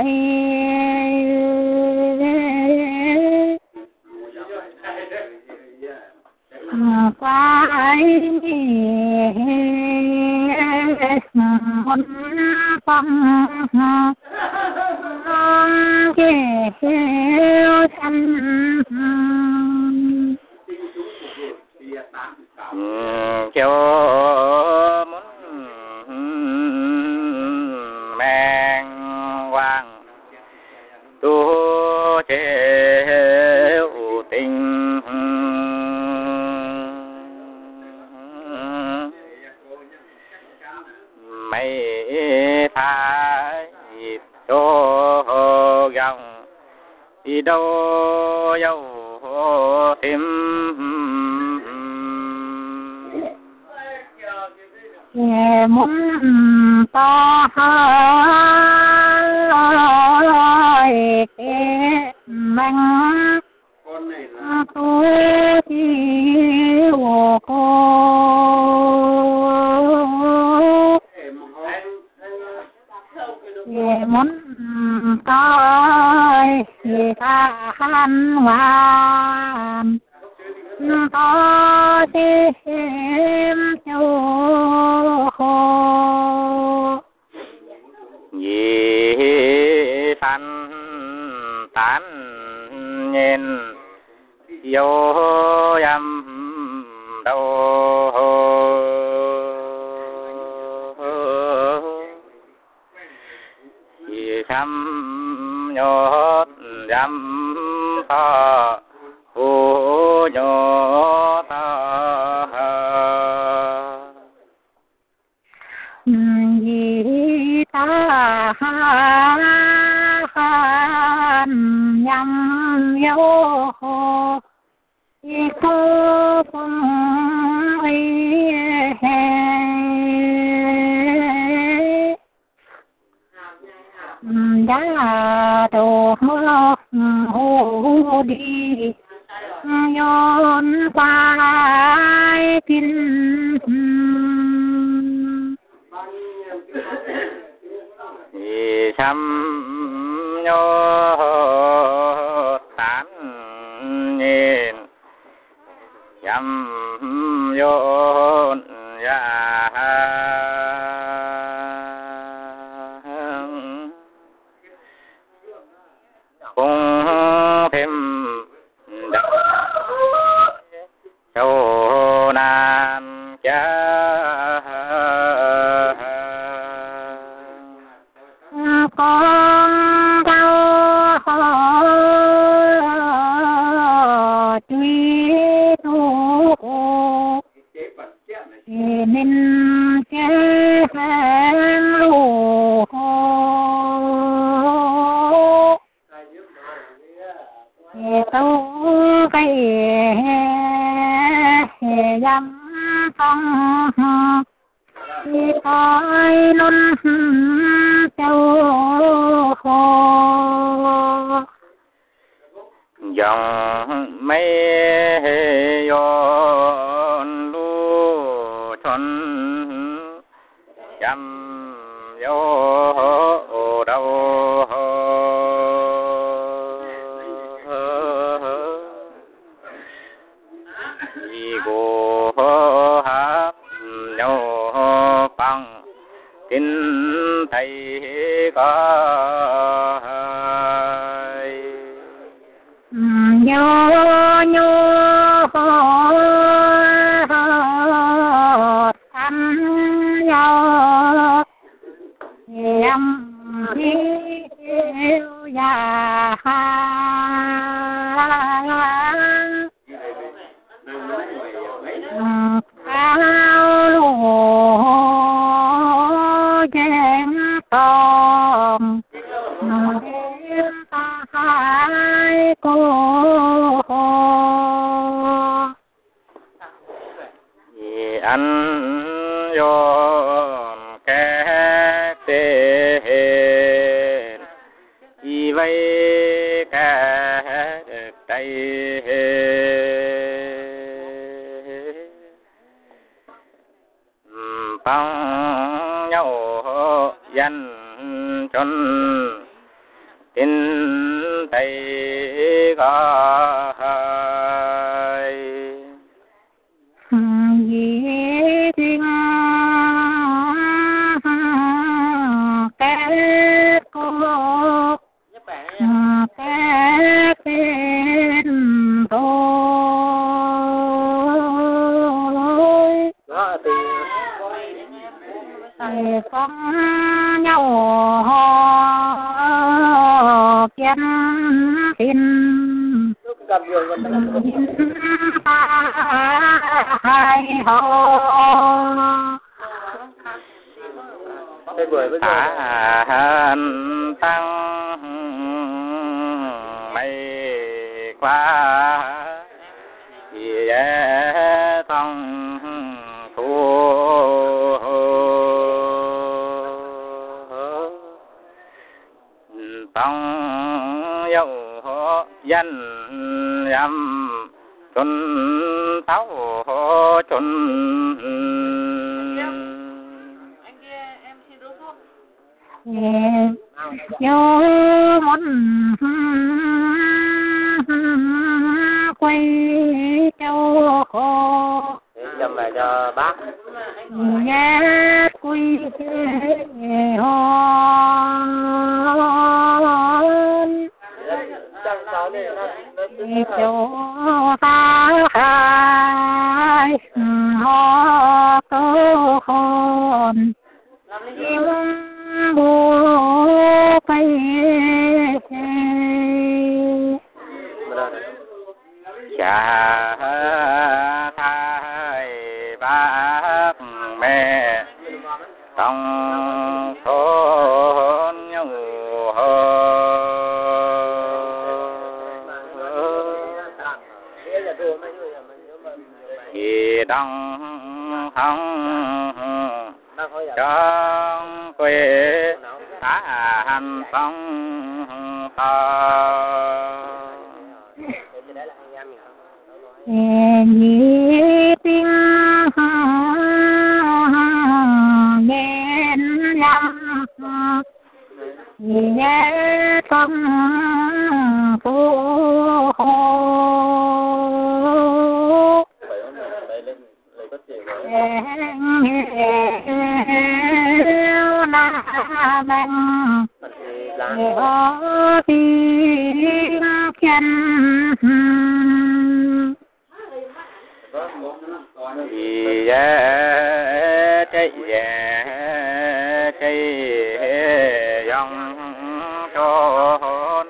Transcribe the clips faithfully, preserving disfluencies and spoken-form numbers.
quái môn phong kêu thân kêu muốn mang quang tu chế tình mấy phải cho găng đi đâu dâu tìm muốn to hơi mang tôi yêu cô muốn tôi ta khăn hoàn có tìm cho khô nhị phan tán nhìn yêu yam đâu nhị khăm nhốt yam pa ô nhốt ta nhị ta nhằm yêu cô phong đã đồ hồ đi nhon phải tin thì xăm nhô tán nhìn nhằm vô ya cùng thêm châu nan cha con đau tuy tu nên chế phèn lù tu cái dâm phong đi coi luôn châu khô dòng mấy yon lu chọn chăm vô đâu đi cô hát nhau bằng tin thầy có nhô nhô thăm nhau nhằm yêu già cao lùa chén tòm đêm ta hai cô vì anh yon cái tên y vây cái tay bằng nhau dân chân tin tây có gì tiếng các cô các tên tôi thầy con nhau kiến tin hai họ hàn tăng mây qua dễ tông thu tông dấu dân dâm tuân táo tuân nhớ muốn quay châu khô dâm về cho bác nghe quy hồn châu ta khai họ câu hồn bố cây cha thay bác mẹ trong thôn nhau thì đông không trong quê ta hành phong to nhị tiếng nghe lắm nghe trong phố na bằng tiếng chân vì trái về trái dòng trốn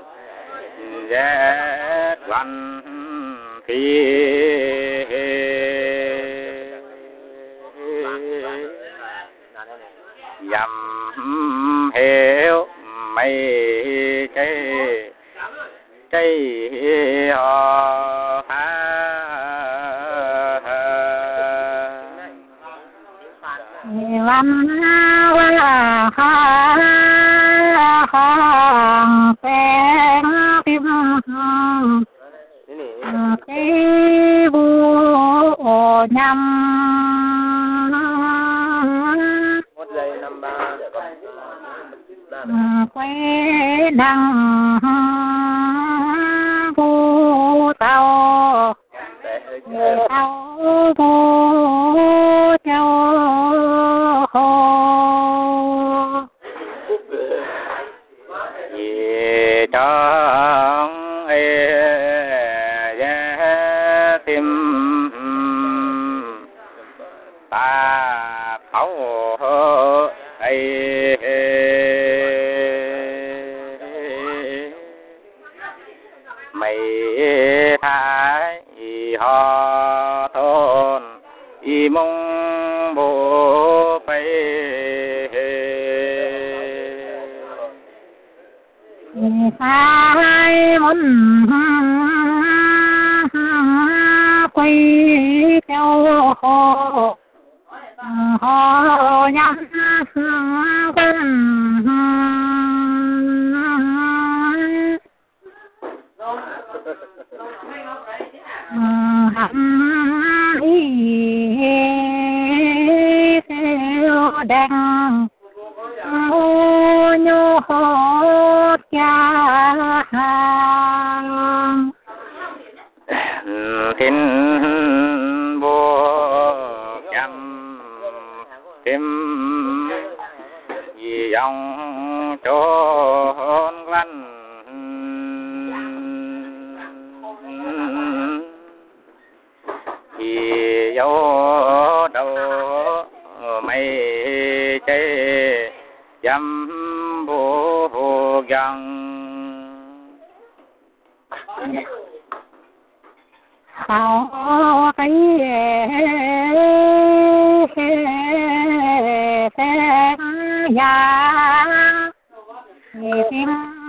rét văn phi dầm hiểu mây trái trái họ phá văn hoa hàng sen tim cái bu nhâm quay đằng bu tàu tàu bu châu vì trong e giá tim ta thấu ấy mày thái họ tôn y mong bố bay hai muốn quay theo họ họ nhắm hẳn ý theo đằng ô nhô cha tin buộc chăm tim vì ông trốn lăn thì dấu đâu mây chơi dăm buộc dòng sao cái xe già tim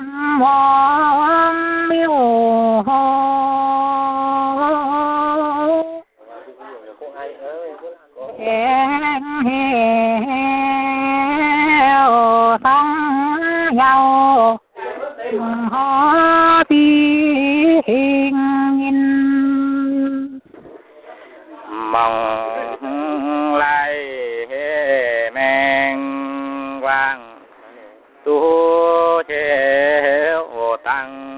mong miêu hẹn hẹo sóng nhau họ tình nhìn mong lại men quang tu chéo tăng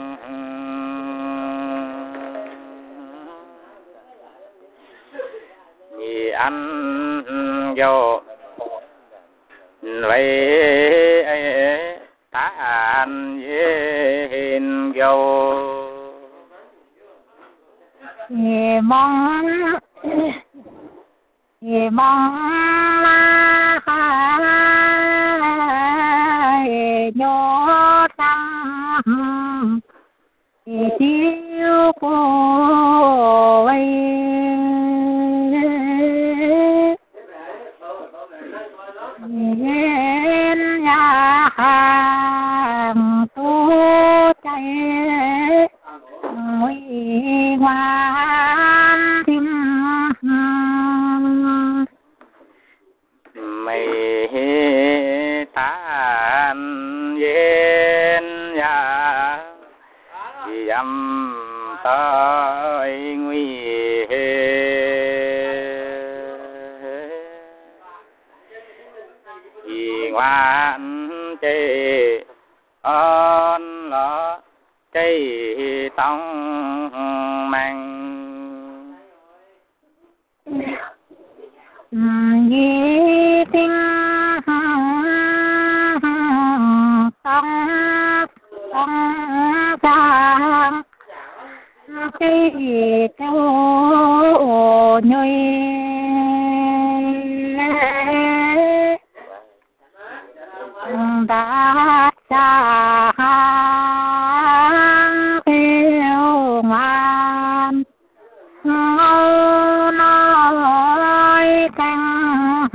nhị ăn vô vậy ta ăn yên vô nhị mong nhị mong la khai nhớ tăng chiếu cô ấy nhìn nhà hàng tu chạy nguy ngoan tim mày tan yên nhà dầm tới nguy vì ngoan chê ơn lỡ chê tông mang vì tình tông tông giang cái châu nhồi đã xa theo ngoan ngâu nói căng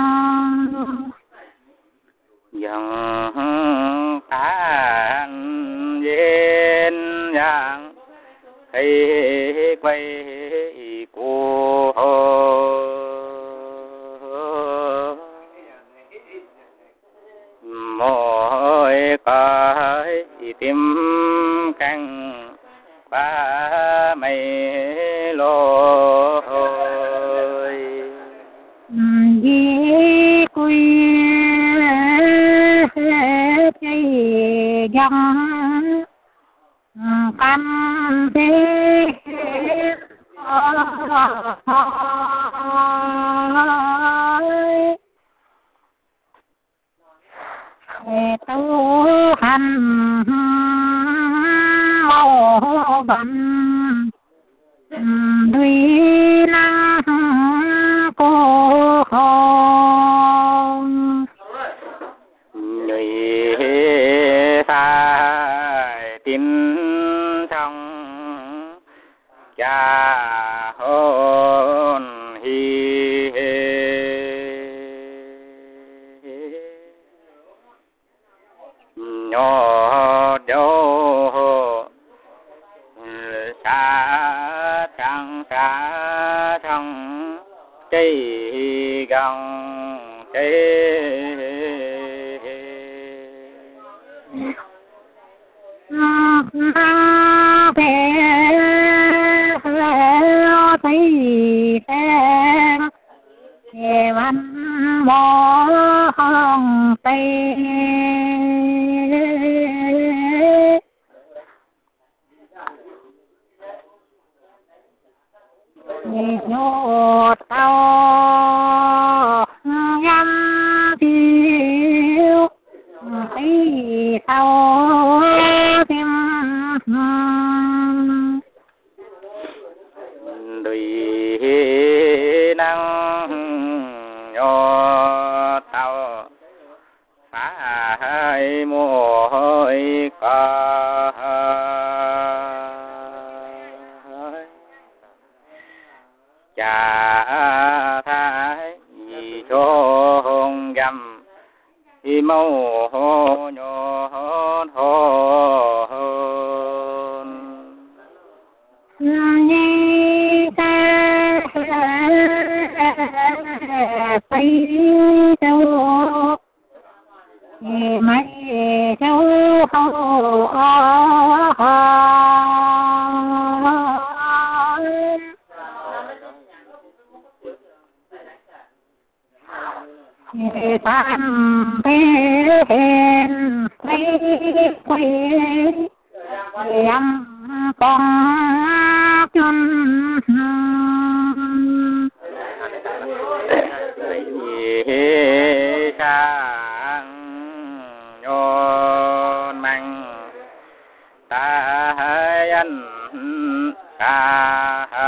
dần tan dên dàng thấy quay cô mỗi cái tim căng ba mây lối vì quy chạy dòng căn thế tu hành màu bầm duy năng cô hồn người sai tin trong cha hồn hi nhỏ đâu xa chẳng xa trong cây gồng cây về thấy em văn mõ hồng tây nhốt tao nhắm thiếu thấy tao thêm đùi năng nhốt tao phải môi có cha thái cho hồng gầm y mâu hô nhô hôn nhi ta phải đâu mấy cháu hô tam bên thấy quay em con chân sang nhon mang ta anh ca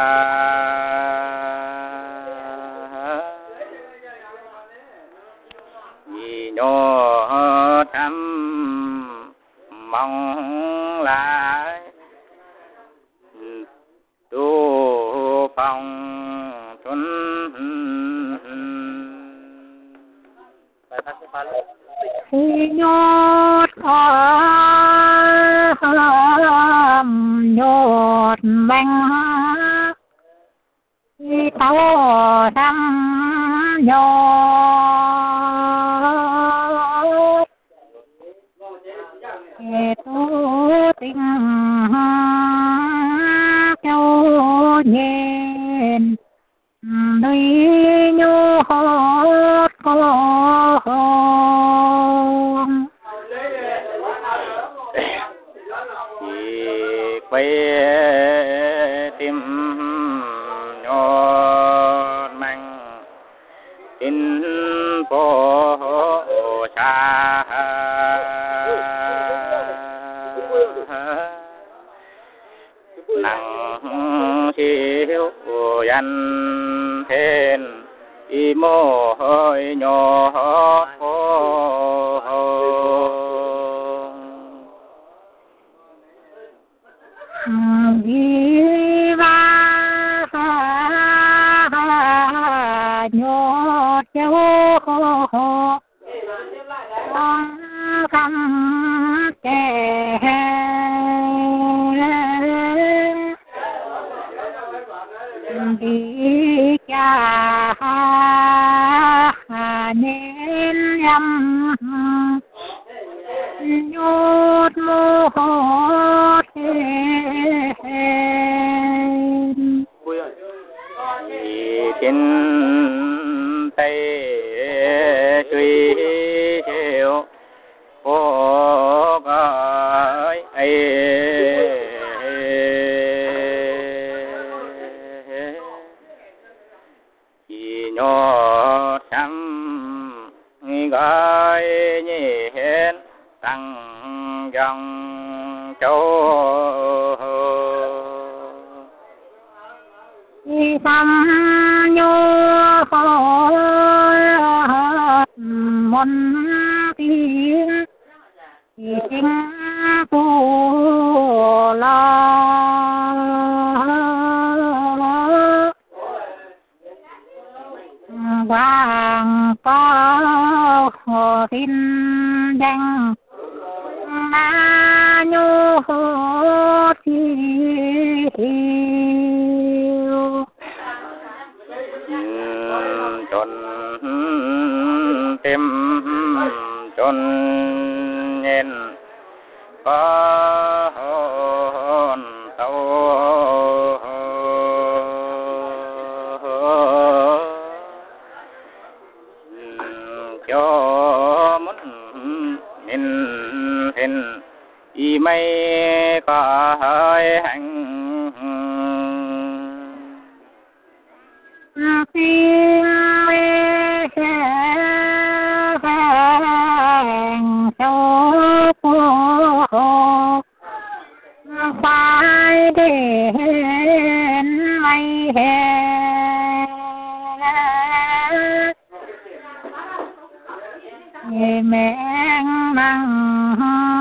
vì nhô thăm mong lại tu phong tuấn khi nhốt nhốt bánh khi tao thăm nhốt khi tu tình châu nhìn đôi nhốt con thì quay tim nhon mang tin phố xa nặng chiếu dân thiên y mô hơi nhỏ đi ba nhốt châu con thăm kẻ đi cha nên nhắm nhốt mô trên tay suy chiều cô gái ấy chỉ nhỏ chăm gái nhìn tăng dòng châu đi thăm nhô môn tiếng thì chính cô lo vàng có hồ tin danh ma nhô thi chọn tim chọn nhìn có hồn tàu cho muốn nhìn hình y mây có hơi hành tiếng vang châu phố phải đến mây hè mẹ nắng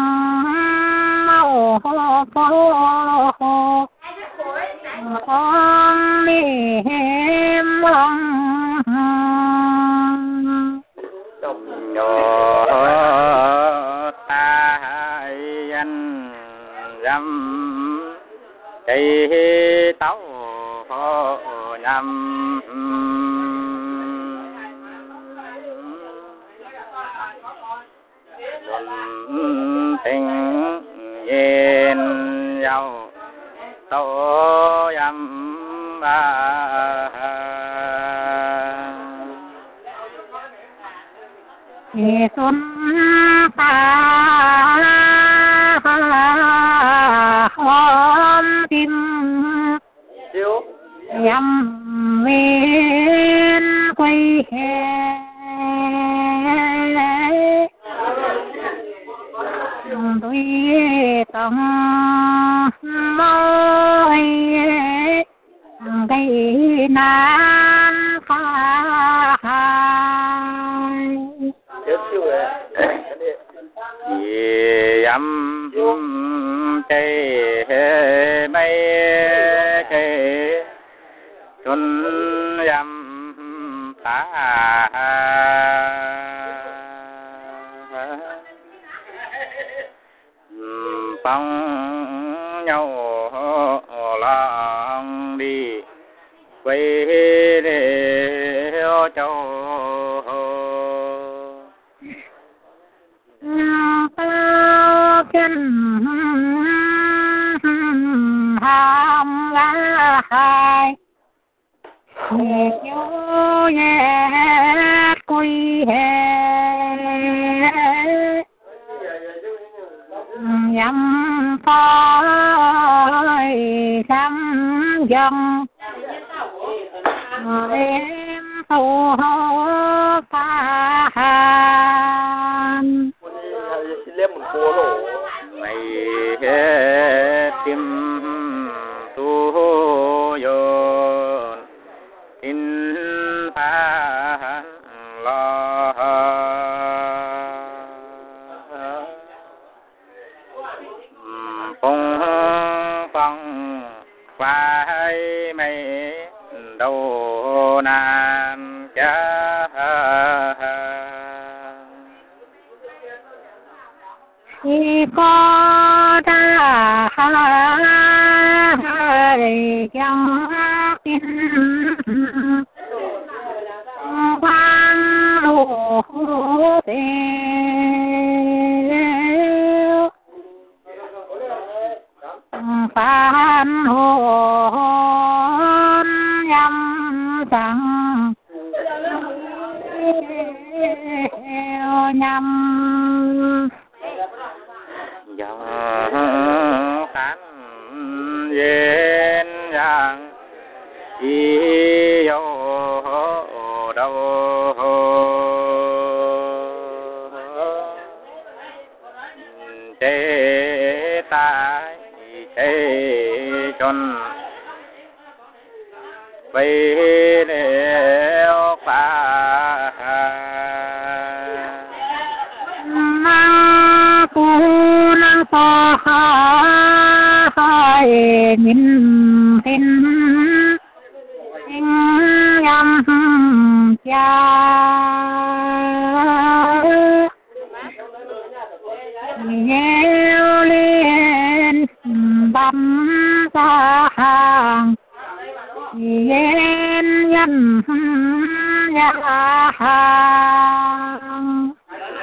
màu phố con niềm mong nhỏ ta anh dâm cây táo nhằm tình yên giàu tổ yam ba xuân ta hôm tim yam viên quay hè tuy tâm môi gây nan phai yam cây mây cây xuân yam phá bóng nhau lòng đi quay để châu bao chân ham lá hai nhớ nhẹ quy hè nhắm phai thăm dòng đêm thu pha hàn mày tim tu yon in pha lo phong phong quay mây đâu nan cha khi có đã trong tim quang lũ tiêu phán hồn nhắm rằng nhắm dòng khán yên rằng ý yêu đâu chế tai chế chôn vây leo pha na pu na pa hai nhìn hình hình nhắm cha nheo lên bấm ra hàng yên nhân nhà hàng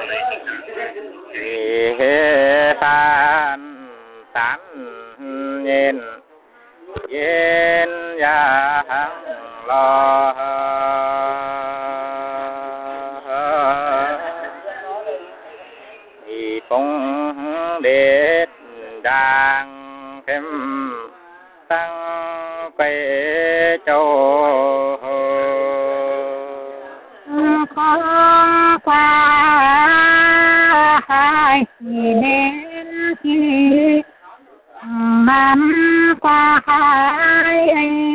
tan tán nhìn yên nhà hàng lo thì cũng để đang thêm tăng quay châu đến khi năm qua hai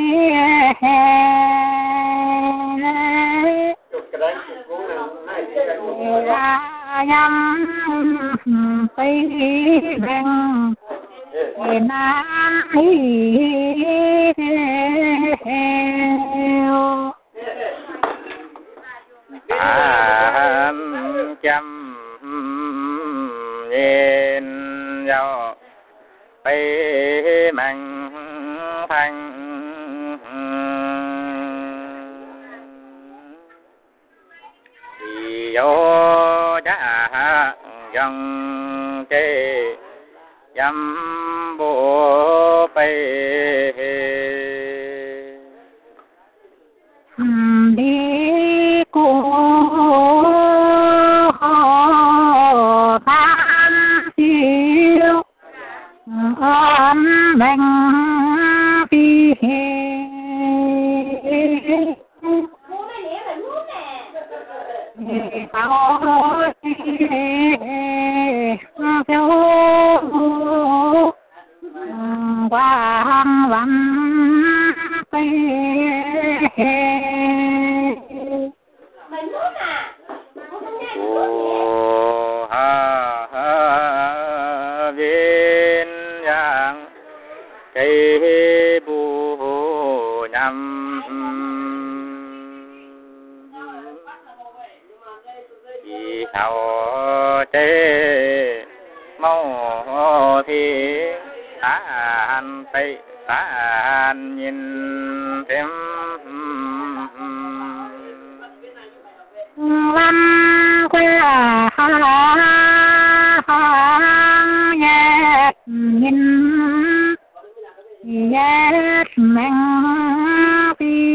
nhắm tây đằng nam an chăm nhìn nhau bay mạnh thành thì dấu cha dòng chê dăm bộ bay đi cô tham siêu ôm mình đi tao theo quang văn tây ô ha ha viên yang cây bù nhằm vì hậu chế mau thì tàn tây tàn nhìn thêm văn qua hàng nhạc nhìn nhạc mình đi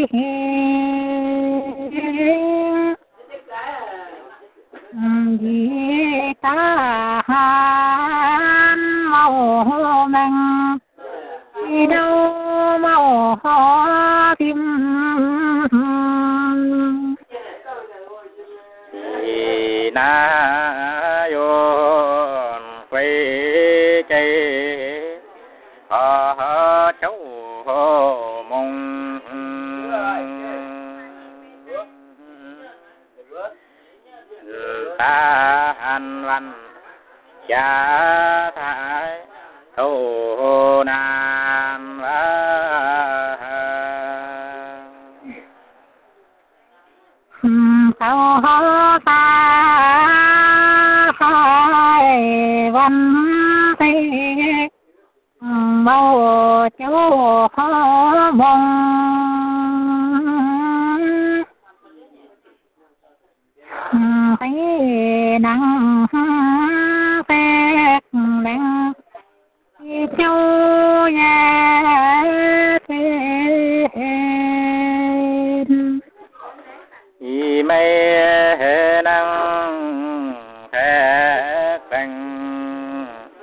vì ta han màu mình đi đâu màu tim thì na yon quay cây ở cháu mong ta an văn cha thái thô nam sao ta hai văn tây màu châu mong thấy nắng phép lạnh châu nhà thế y mây nắng phép lạnh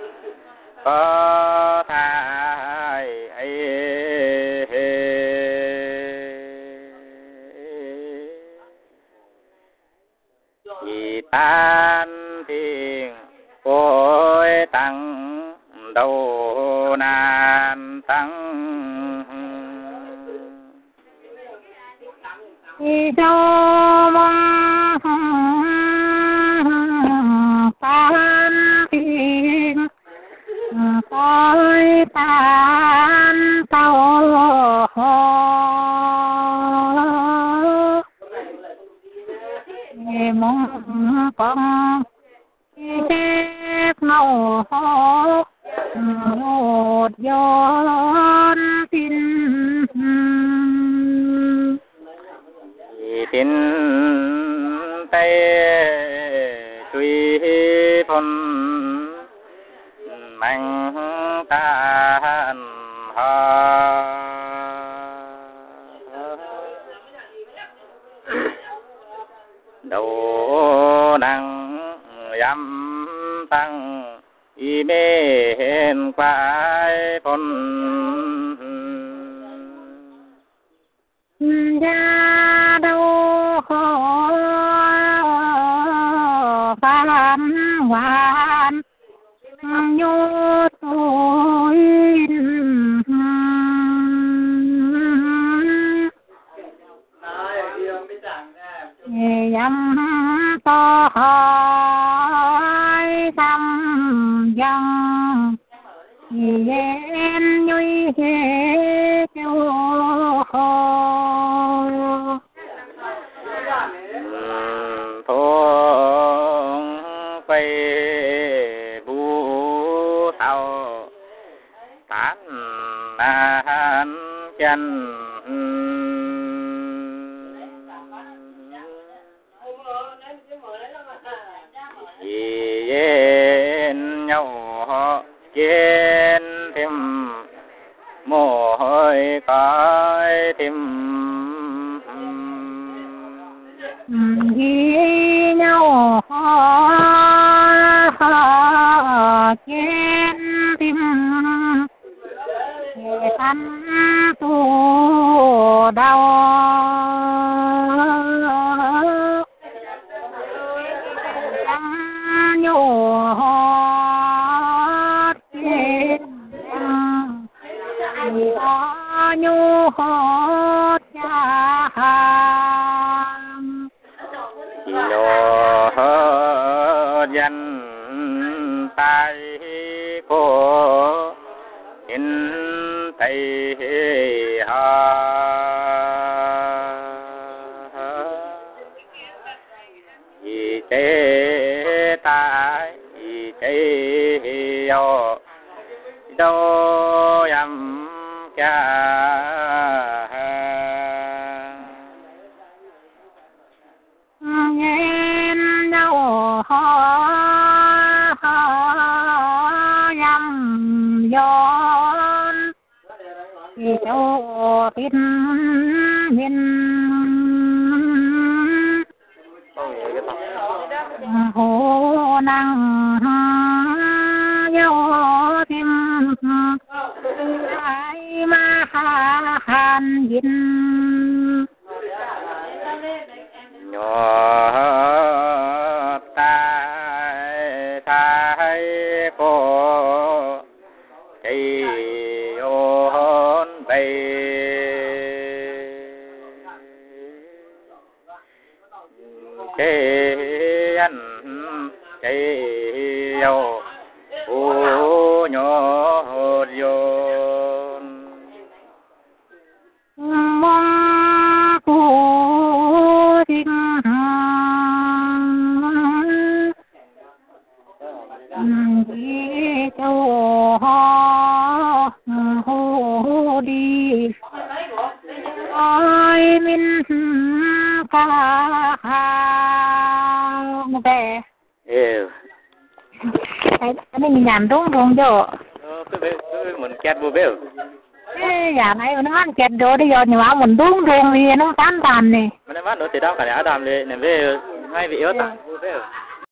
có thai ấy y tan thiên cối tăng đầu nan tăng đi đâu mong tan thiên cõi tan tàu mong con chết màu một gió tin tin tay truy thôn mạnh tan ho đầu năng dám tăng y bên quái thôn ra đâu khó phán hoàn nhắm to hỏi thăm dân yên nhuy kêu hồ thôn quay bu tàu tán an chân yên nhau kiến thêm mồ hôi cõi thêm với nhau kiến tim thân tu đau nhổ tiền nhổ cha nhổ dân tay cô in tay ha y chế tai y chế yo đâu yam cha nhìn nhau nhằm giòn thì cho tin nhìn hồ năng nhau tim ai mà hàn nhìn nhỏ tai thái cô cây ôn bay cây ăn cây dâu u nhỏ dồn mong cô tình đi châu hồ đi ôi mình ca về ừ anh mình nhàn đúng không chứ cứ biết cứ mình kẹt vô biết ê nhà này nó ăn kẹt rồi đi giờ nhưng mà mình đúng rồi thì nó tán tàn này mình nói nó thì đâu cả đã làm đi nên về hai vị yếu tặng vô biết